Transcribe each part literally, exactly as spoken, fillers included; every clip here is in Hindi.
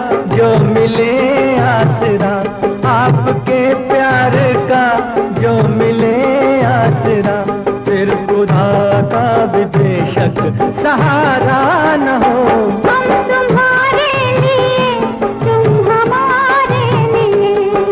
जो मिले आसरा, आपके प्यार का जो मिले आसरा, फिर खुदा का भी बेशक सहारा न हो। हम तुम्हारे लिए, तुम हमारे लिए।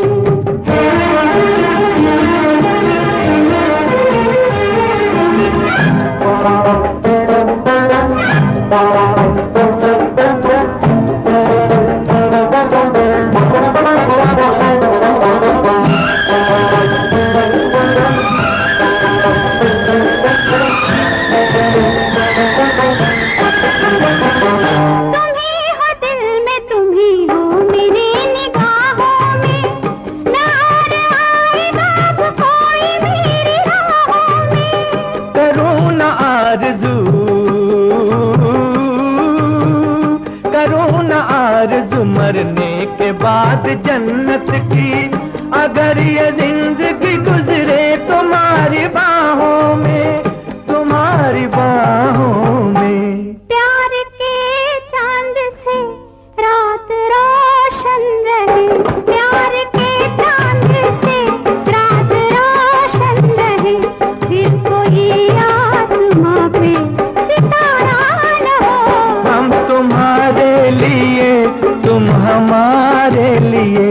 मरने के बाद जन्नत की, अगर ये जिंदगी गुजरे तुम्हारी बाहों में, तुम्हारी बाहों में। प्यार के चांद से रात रोशन रहे, प्यार के चांद से रात रोशन रहे, फिर कोई आसमां पे सितारा न हो। हम तुम्हारे लिए, तुम हमारे लिए।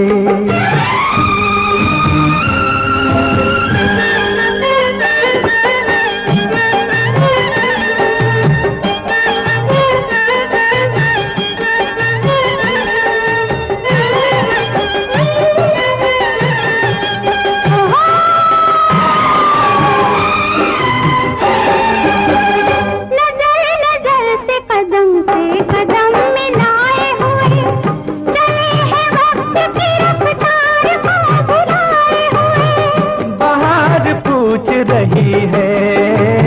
रही है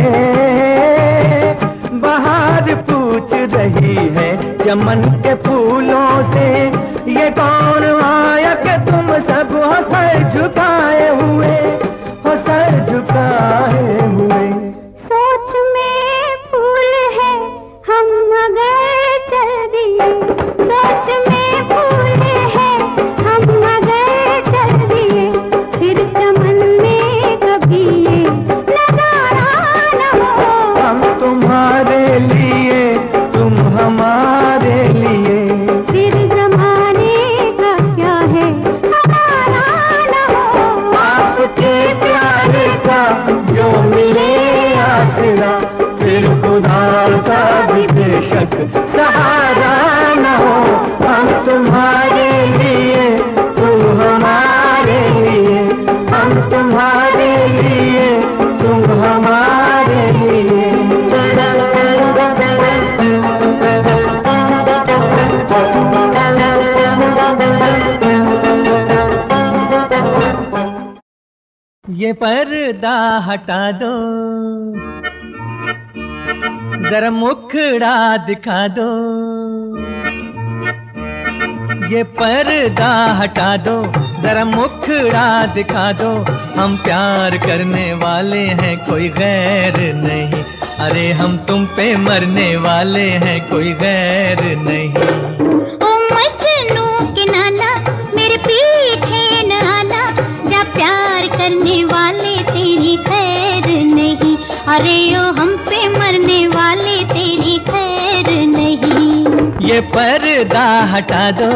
बाहर पूछ रही है चमन के फूलों से, ये कौन आया कि तुम सब हो सर झुकाए हुए, हो सर झुकाए हुए। सोच में फूल है हम मगर चल दिए, सोच में फूल है हम मगर चल दिए, फिर चमन में कभी ये नजारा न हो। हम तुम्हारे लिए, तुम हमारे लिए, फिर जमाने का क्या है हमारा न हो। आपके प्यार का जो मिले आसरा, फिर खुदा का भी बेशक सहारा न हो। हम तुम्हारे लिए, तुम हमारे लिए, हम तुम्हारे लिए, तुम हमारे लिए। ये पर्दा हटा दो, जरा मुखड़ा दिखा दो। ये पर्दा हटा दो, जरा मुखड़ा दिखा दो। हम प्यार करने वाले हैं, कोई गैर नहीं। अरे हम तुम पे मरने वाले हैं, कोई गैर नहीं। ओ मजनू के नाना मेरे पीछे न आना, जा प्यार करने वाले तेरी खैर नहीं। अरे ओ हम पे मरने वाले तेरी खैर नहीं। ये पर्दा हटा दो।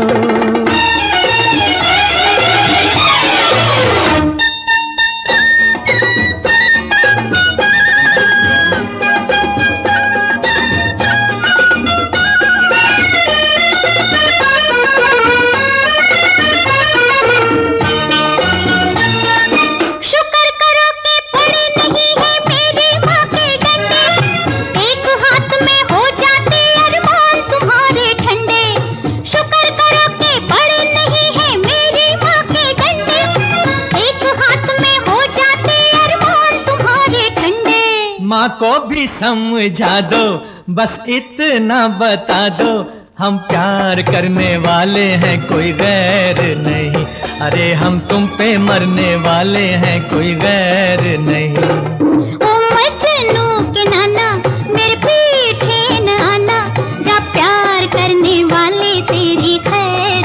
माँ को भी समझा दो, बस इतना बता दो। हम प्यार करने वाले हैं, कोई गैर नहीं। अरे हम तुम पे मरने वाले हैं, कोई गैर नहीं। ओ मजनू के नाना मेरे पीछे न आना, जा प्यार करने वाले तेरी खैर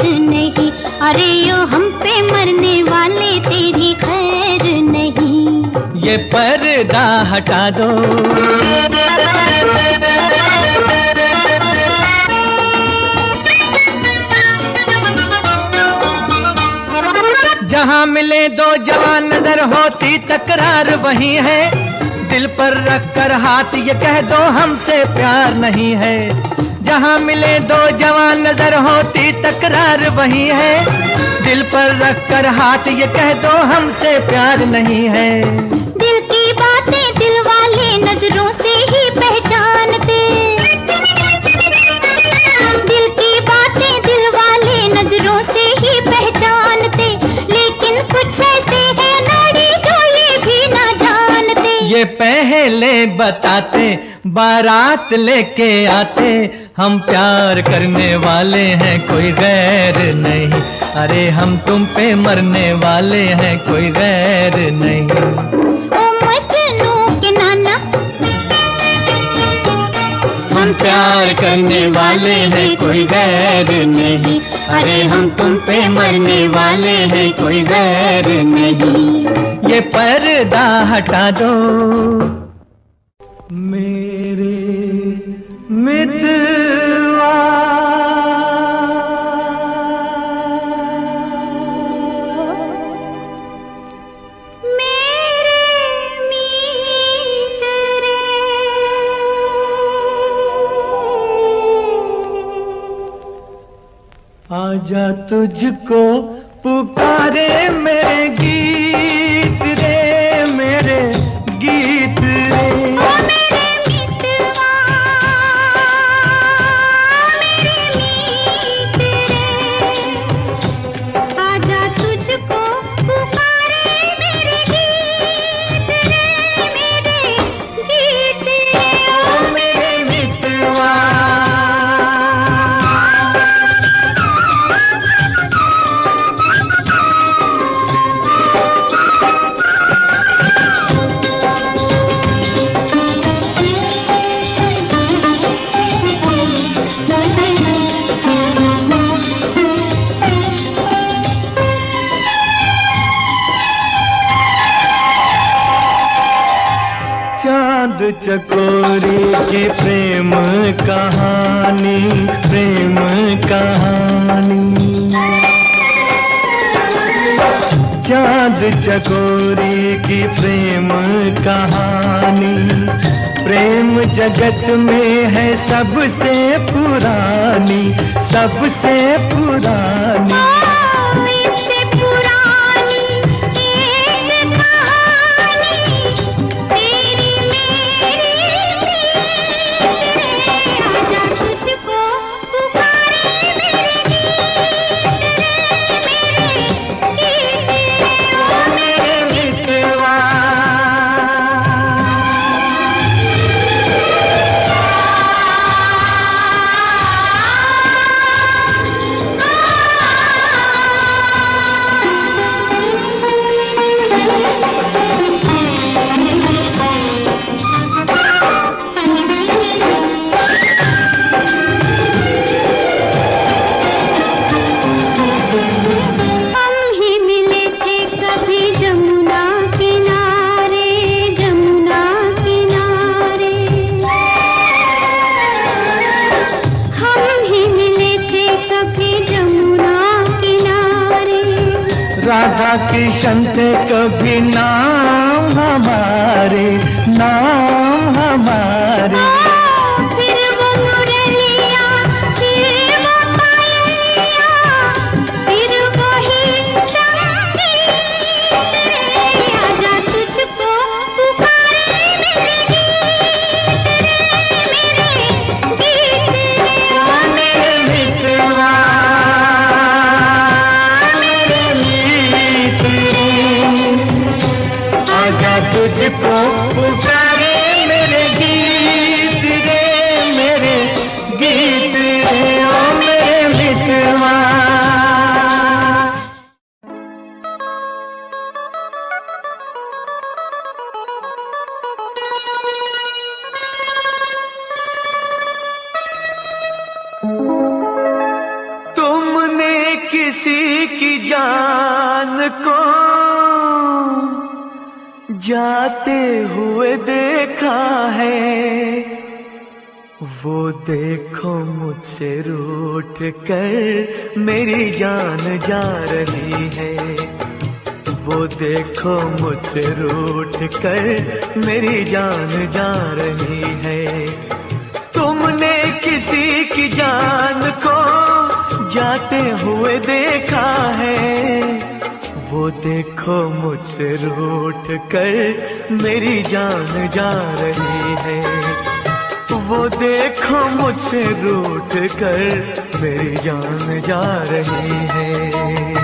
ये पर्दा हटा दो। जहाँ मिले दो जवान नजर होती तकरार वही है, दिल पर रख कर हाथ ये कह दो हमसे प्यार नहीं है। जहाँ मिले दो जवान नजर होती तकरार वही है, दिल पर रख कर हाथ ये कह दो हमसे प्यार नहीं है। दिल की बातें दिल वाले नजरों से ही पहचानते, दिल की बातें दिल वाले नजरों से ही पहचानते, लेकिन कुछ ऐसे हैं नारी जो ये भी ना जानते। ये पहले बताते बारात लेके आते, हम प्यार करने वाले हैं कोई गैर नहीं। अरे हम तुम पे मरने वाले हैं कोई गैर नहीं। ओ मजनू के नाना, हम प्यार करने वाले हैं कोई गैर नहीं। अरे हम तुम पे मरने वाले हैं कोई गैर नहीं। ये पर्दा हटा दो मेरे मितवा, मेरे मीतरे, आजा तुझको पुकारे मेरे गीत रे, मेरे गीत रे। ओ मेरे मितवा, मेरे मीतरे, आजा तुझको पुकारे मेरे गीत रे, मेरे गीत रे। ओ मेरे मितवा, चांद चकोरी की प्रेम कहानी, प्रेम कहानी। चांद चकोरी की प्रेम कहानी, प्रेम जगत में है सबसे पुरानी, सबसे पुरानी। इससे पुरानी एक कहानी तेरी मेरी प्रीत रे, आजा तुझको पुकारे मेरे गीत रे, मेरे गीत रे। ओ मेरे मितवा, हम ही मिले थे कभी जमुना किनारे, जमुना किनारे। हम ही मिले थे कभी जमुना किनारे। राधा किशन थे कभी नाम हमारे, नाम हमारे। फिर वो मुरलिया, फिर वो पायलिया, फिर वही संगीत रे, आजा तुझको पुकारे मेरे गीत रे, मेरे गीत रे। ओ मेरे मितवा, मेरे मीत रे, आजा तुझको पुकारे मेरे गीत रे, मेरे गीत रे। ओ मेरे मितवा, तुमने किसी की जान को जाते हुए देखा है, वो देखो मुझसे रूठ कर मेरी जान जा रही है। वो देखो मुझसे रूठ कर मेरी जान जा रही है। तुमने किसी की जान को जाते हुए देखा है, वो देखो मुझसे रूठ कर मेरी जान जा रही है। वो देखो मुझसे रूठ कर मेरी जान जा रही है।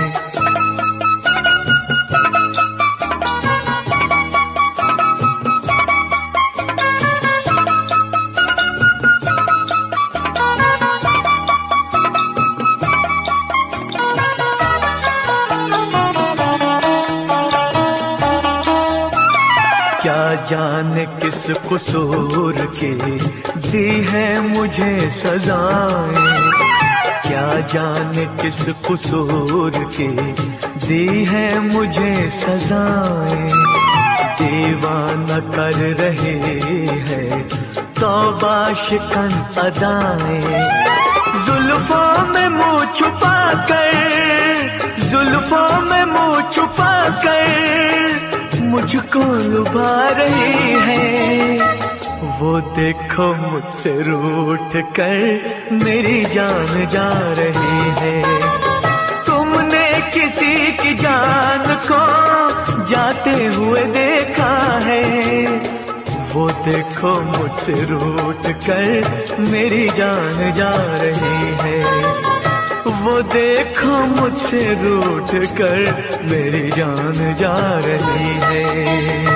क्या जाने किस कसूर की दी है मुझे सजाएं, क्या जाने किस कसूर की दी है मुझे सजाएं। दीवाना कर रहे हैं तौबा शिकन अदाएं, जुल्फों में मुँह छुपा कर, जुल्फों में मुँह छुपा कर मुझको लुभा रही है। वो देखो मुझसे रूठ कर मेरी जान जा रही है। तुमने किसी की जान को जाते हुए देखा है, वो देखो मुझसे रूठ कर मेरी जान जा रही है। वो देखो मुझसे रूठ कर मेरी जान जा रही है।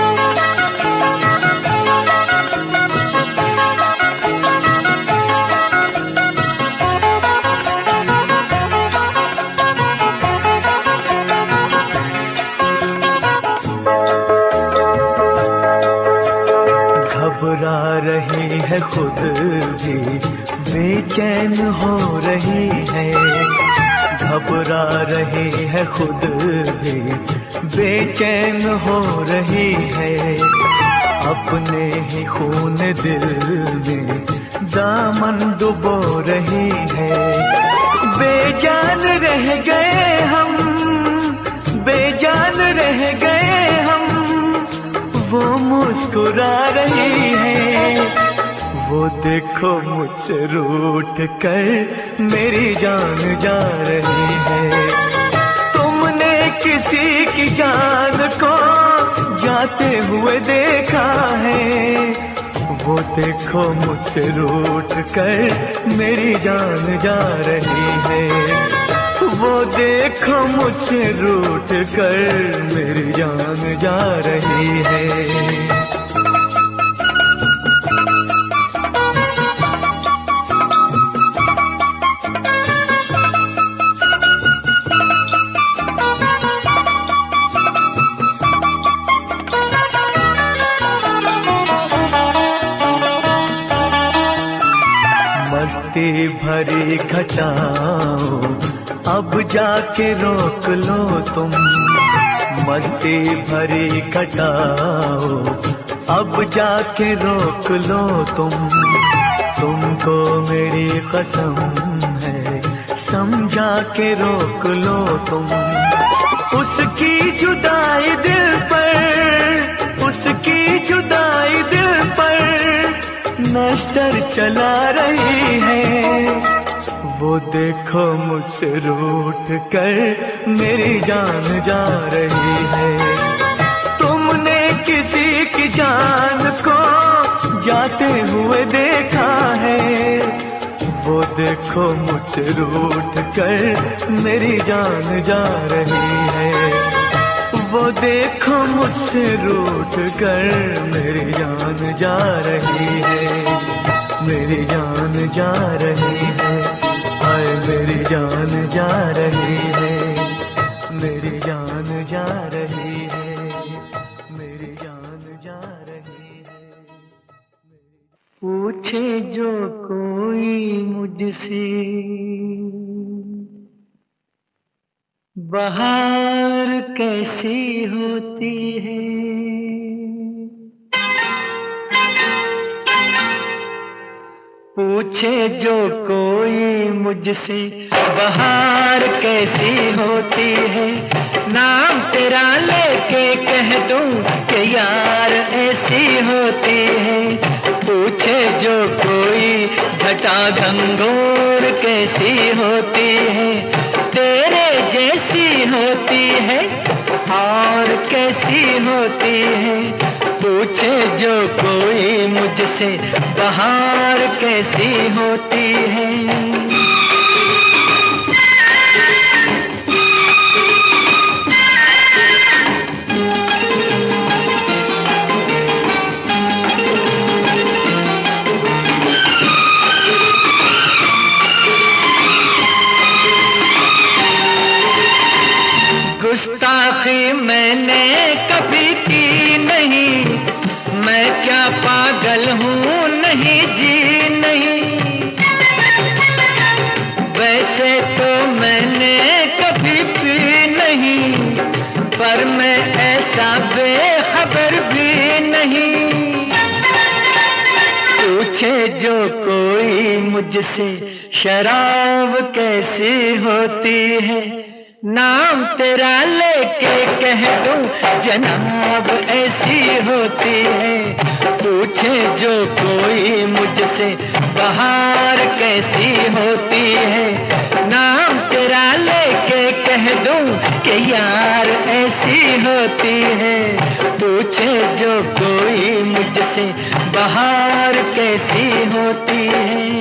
घबरा रही है खुद भी बेचैन हो रही है, घबरा रही है खुद भी बेचैन हो रही है। अपने ही खून दिल में दामन डुबो रही है। बेजान रह गए हम, बेजान रह गए हम, वो मुस्कुरा रही है। वो देखो मुझसे रूठ कर मेरी जान जा रही है। तुमने किसी की जान को जाते हुए देखा है, वो देखो मुझसे रूठ कर मेरी जान जा रही है। वो देखो मुझसे रूठ कर मेरी जान जा रही है। मस्ती भरी घटाओ अब जाके रोक लो तुम, मस्ती भरी घटाओ अब जाके रोक लो तुम। तुमको मेरी कसम है समझा के रोक लो तुम। उसकी जुदाई दिल पर, उसकी जुदाई दिल पर नश्तर चला रही है। वो देखो मुझसे रूठ कर मेरी जान जा रही है। तुमने किसी की जान को जाते हुए देखा है, वो देखो मुझसे रूठ कर मेरी जान जा रही है। वो देखो मुझसे रूठ कर मेरी जान जा रही है। मेरी जान जा रही है, हाय मेरी जान जा रही है। मेरी जान जा रही है, मेरी जान जा रही है। पूछे जो कोई मुझसे बहार कैसी होती है, पूछे जो कोई मुझसे बहार कैसी होती है, नाम तेरा लेके कह दूं कि यार ऐसी होती है। पूछे जो कोई घटा घंघोर कैसी होती है, तेरे जैसी होती है और कैसी होती है। पूछे जो कोई मुझसे बहार कैसी होती है। गुस्ताखी मैंने कभी की नहीं, मैं क्या पागल हूँ नहीं जी नहीं। वैसे तो मैंने कभी पी नहीं, पर मैं ऐसा बेखबर भी नहीं। पूछे जो कोई मुझसे शराब कैसी होती है, नाम तेरा लेके कह दूं जनाब ऐसी होती है। पूछे जो कोई मुझसे बहार कैसी होती है, नाम तेरा लेके कह दूं कि यार ऐसी होती है। पूछे जो कोई मुझसे बहार कैसी होती है।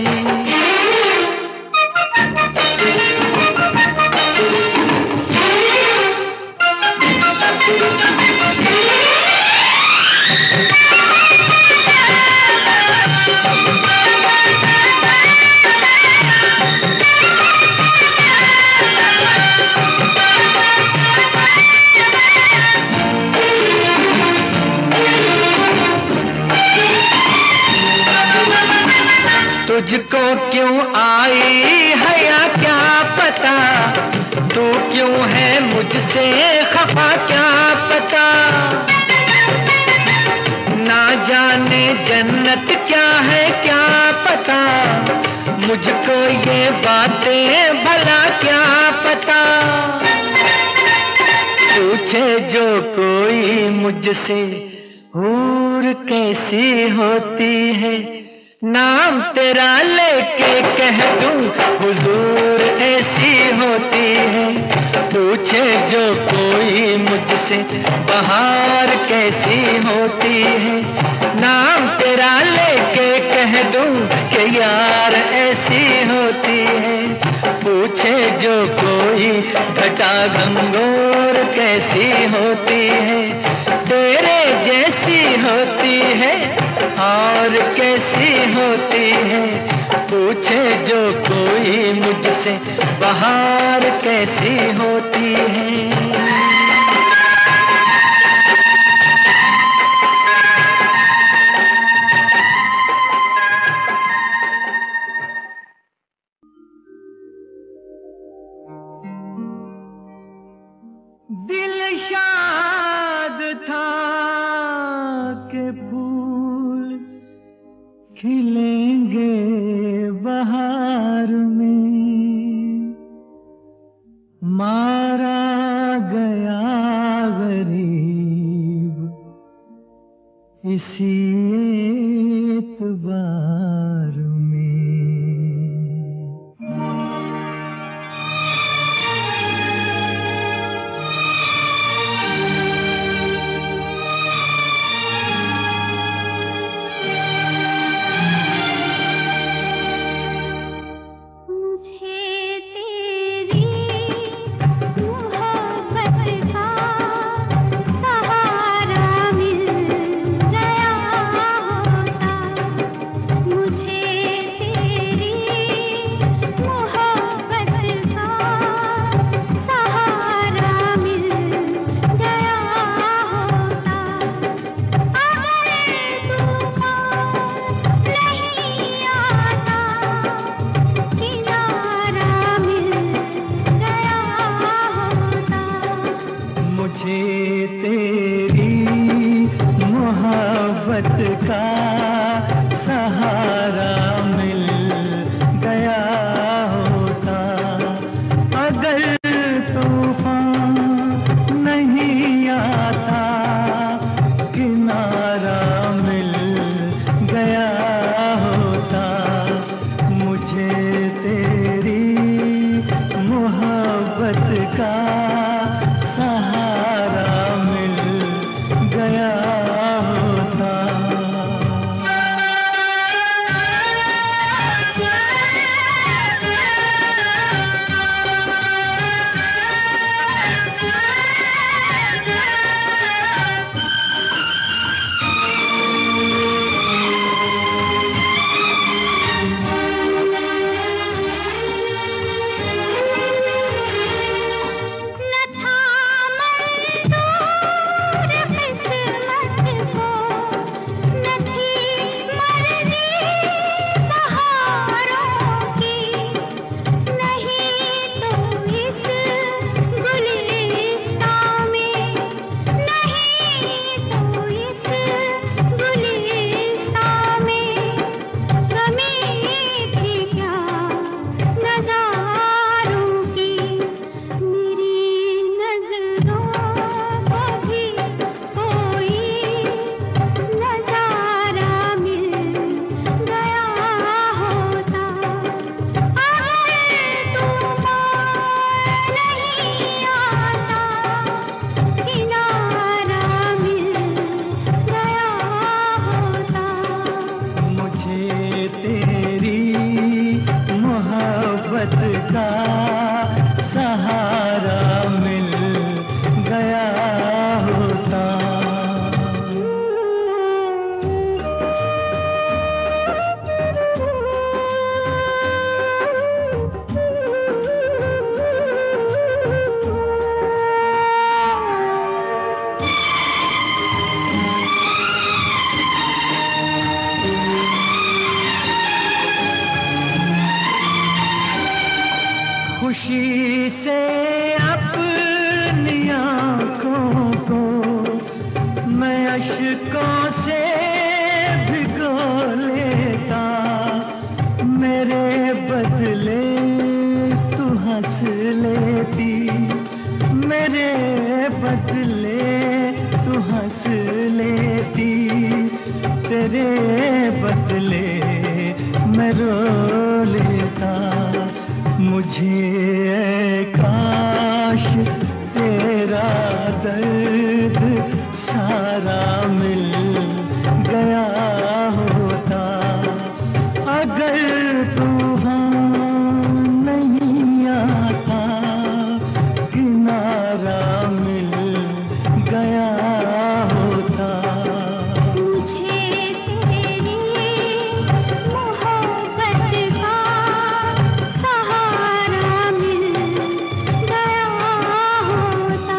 तुझको क्यों आई है या क्या पता, तू क्यों है मुझसे खफा क्या पता। ना जाने जन्नत क्या है क्या पता, मुझको ये बातें भला क्या पता। पूछे जो कोई मुझसे हूर कैसी होती है, नाम तेरा लेके कह दूं हुजूर ऐसी होती है। पूछे जो कोई मुझसे बहार कैसी होती है, नाम तेरा लेके कह दूं कि यार ऐसी होती है। पूछे जो कोई घटा घंघोर कैसी होती है, तेरे जैसी होती है और कैसी होती है। पूछे जो कोई मुझसे बहार कैसी होती है। दिल शाद था के फूल खिलेंगे बहार में, मारा गया गरीब इसी एतबार में। मोहब्बत का सहारा मिल अश्कों से भिगो लेता, मेरे बदले तू हंस लेती, मेरे बदले तू हंस लेती, तेरे बदले मैं रो लेता। मुझे ऐ काश तेरा दर्द सारा मिल गया होता, अगर तूफान नहीं आता, किनारा मिल गया होता। मुझे तेरी मोहब्बत का सहारा मिल गया होता।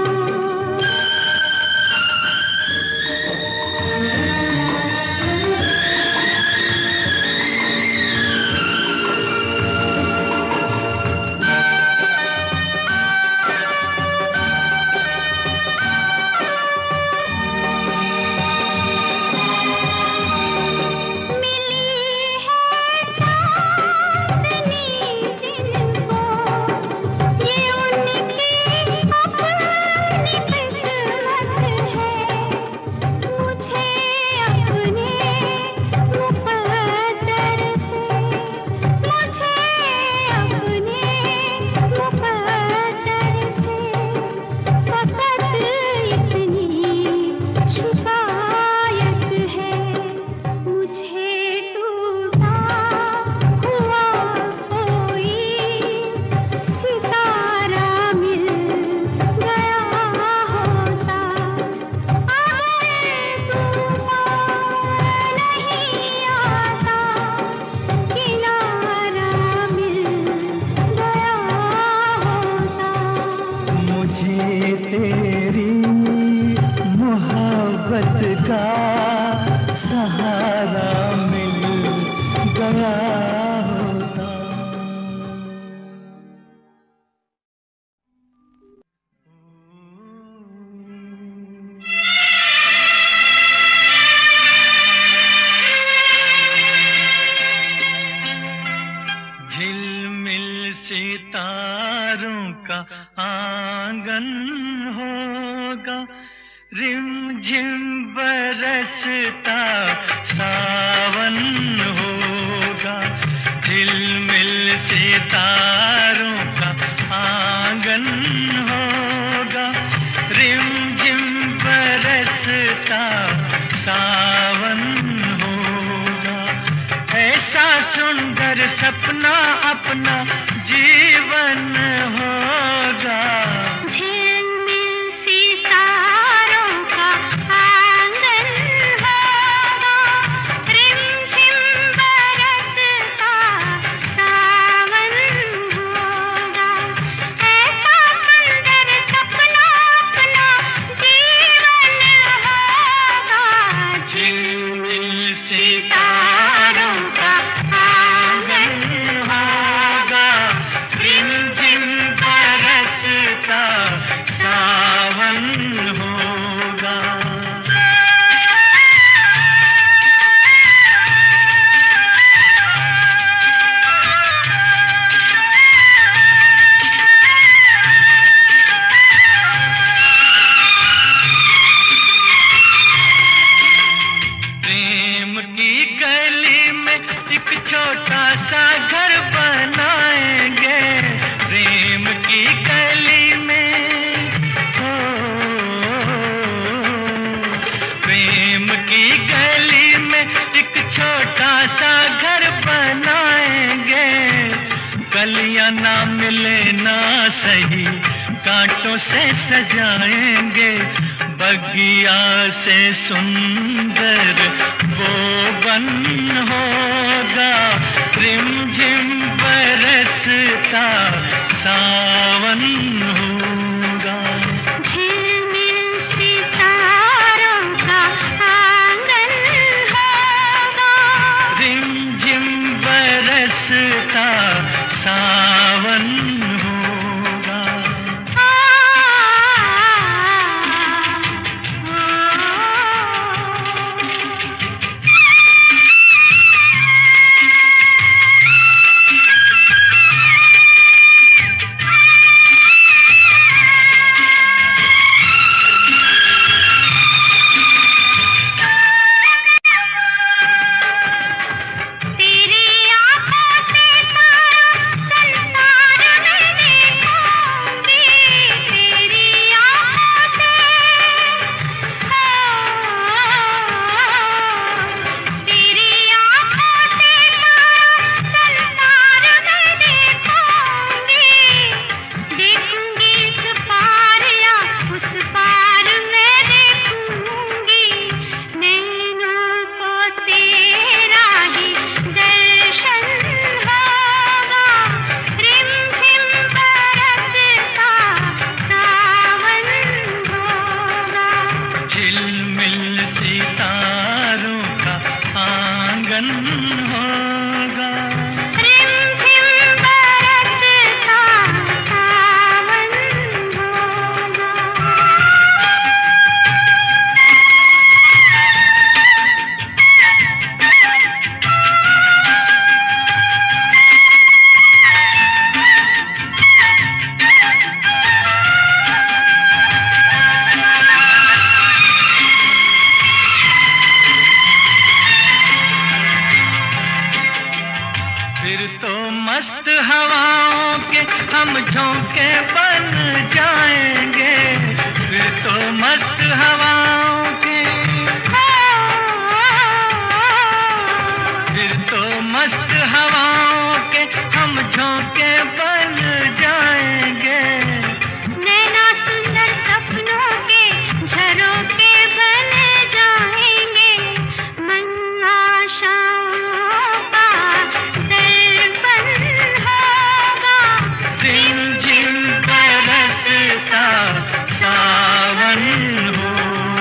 तेरी मोहब्बत का सहारा मिल गया होता। झिलमिल सितारों का आंगन होगा, रिमझिम बरसता सावन होगा। झिलमिल सितारों का आंगन होगा, रिमझिम बरसता सावन होगा। ऐसा सुंदर सपना अपना जीवन होगा। झिलमिल सितारों का आंगन होगा, रिमझिम बरसता सावन होगा। ऐसा सुंदर सपना अपना जीवन होगा। झिलमिल सितारों का आंगन होगा, रिमझिम बरसता सावन होगा। प्रेम की गली में एक छोटा सा घर बनाएंगे, प्रेम की गली में हो, प्रेम की गली में एक छोटा सा घर बनाएंगे। गलियां ना मिले ना सही, कांटों से सजाएंगे। बगिया से सुंदर वो बन होगा, रिमझिम बरसता सावन होगा। झिलमिल सितारों का आंगन होगा, रिमझिम बरसता सावन होगा। आ, आ, आ, मगन होगा। रिमझिम बरसता सावन होगा। फिर तो मस्त हवाओं के हम झोंके बन जाएंगे। फिर तो मस्त हवाओं के, फिर तो मस्त हवाओं के हम झोंके बन जाएंगे। नैना सुंदर सपनों के झरोखे बन जाएंगे। मन आशाओं का दर्पण होगा। रिमझिम बरसता सावन होगा।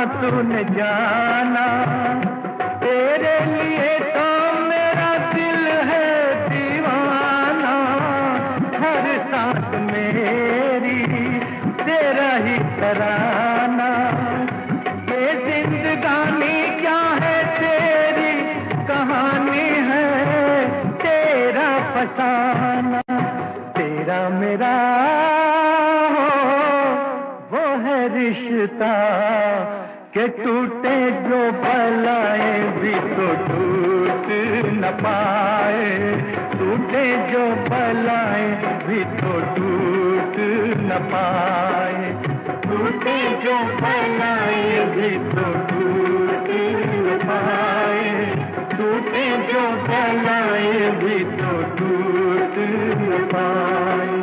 तूने जाना, तेरे लिए तो मेरा दिल है दीवाना, हर सांस मेरी तेरा ही तराना। ये जिंदगानी क्या है तेरी कहानी है, तेरा फसाना, तेरा मेरा वो है रिश्ता के टूटे जो भलाए भी तो टूट न पाए, टूटे जो भलाए भी तो टूट न पाए, टूटे जो भलाए भी तो टूट न पाए, टूटे जो भलाए भी तो टूट न पाए।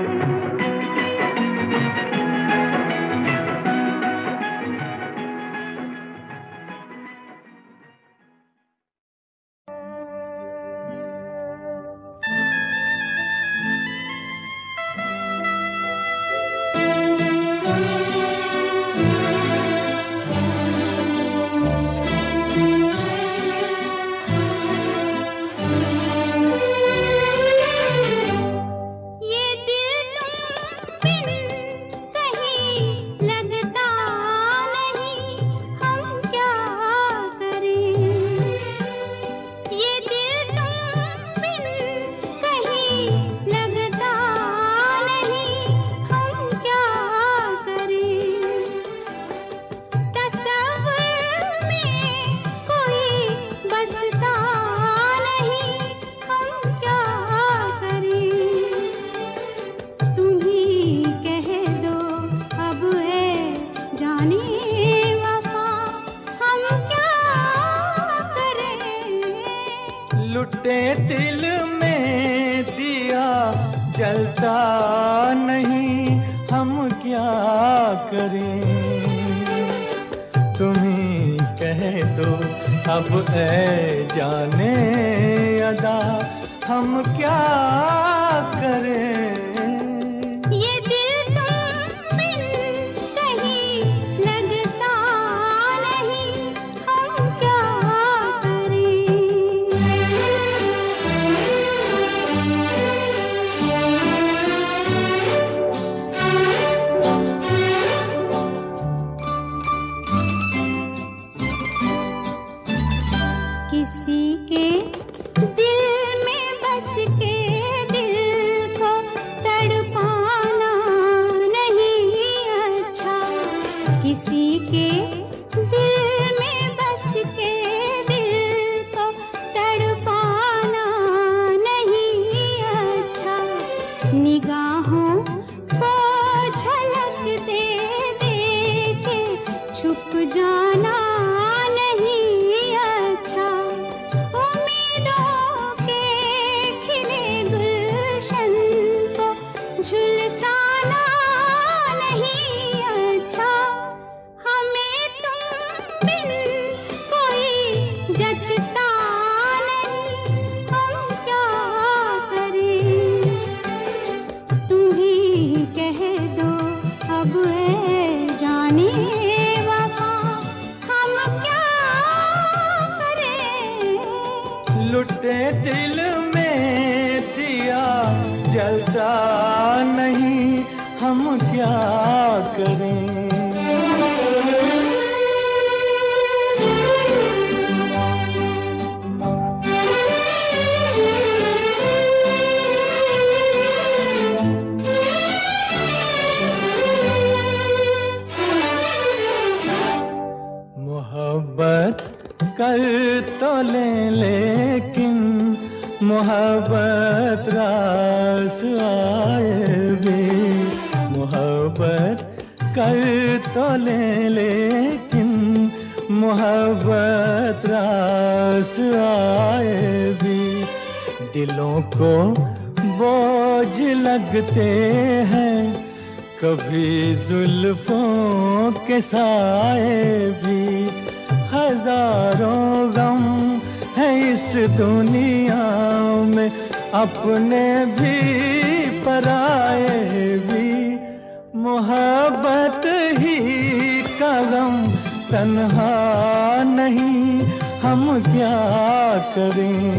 लुटे दिल में दिया जलता नहीं, हम क्या करें। तुम्ही कह दो अब ऐ जाने अदा, हम क्या करें। लुटे दिल में दिया जलता नहीं, हम क्या करें। मोहब्बत कर तो ले लेकिन मोहब्बत रास आए भी, मोहब्बत कर तो ले लेकिन मोहब्बत रास आए भी। दिलों को बोझ लगते हैं कभी जुल्फों के साए भी, हजारों गम है इस दुनिया में अपने भी पराए भी। मोहब्बत ही का गम तन्हा नहीं हम क्या करें।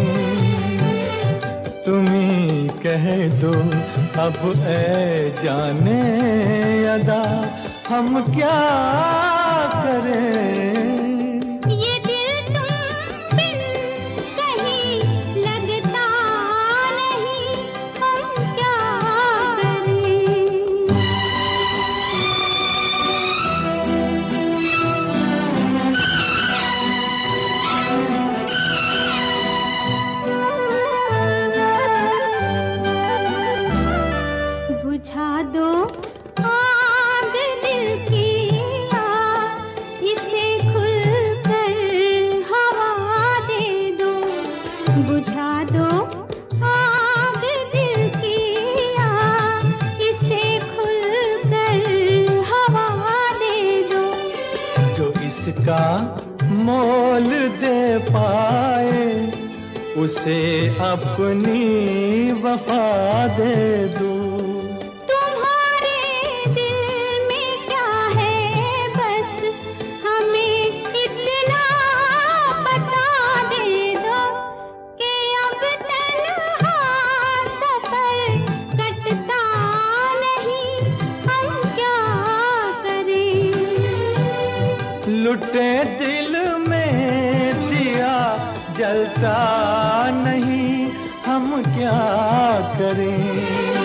तुम्ही कह दो अब ऐ जाने अदा हम क्या करें। ये दिल तुम बिन कहीं लगता नहीं हम क्या करें। बुझा दो आग दिल की आग, इसे खुलकर हवा दे दो। बुझा दो आग दिल की आग, इसे खुलकर हवा दे दो। जो इसका मोल दे पाए उसे अपनी वफा दे दो। तुम्हारे दिल में क्या है बस हमें इतना बता दे दो कि अब तन्हा सफर कटता नहीं हम क्या करें। लुटे दिल में दिया जलता नहीं हम क्या करें।